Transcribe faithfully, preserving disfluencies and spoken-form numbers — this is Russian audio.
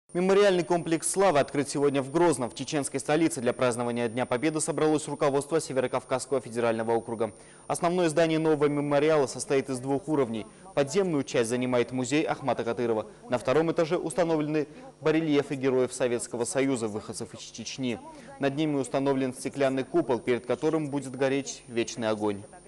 Мемориальный комплекс «Слава» открыт сегодня в Грозном, в чеченской столице. Для празднования Дня Победы собралось руководство Северокавказского федерального округа. Основное здание нового мемориала состоит из двух уровней. Подземную часть занимает музей Ахмата Кадырова. На втором этаже установлены барельефы героев Советского Союза, выходцев из Чечни. Над ними установлен стеклянный купол, перед которым будет гореть вечный огонь.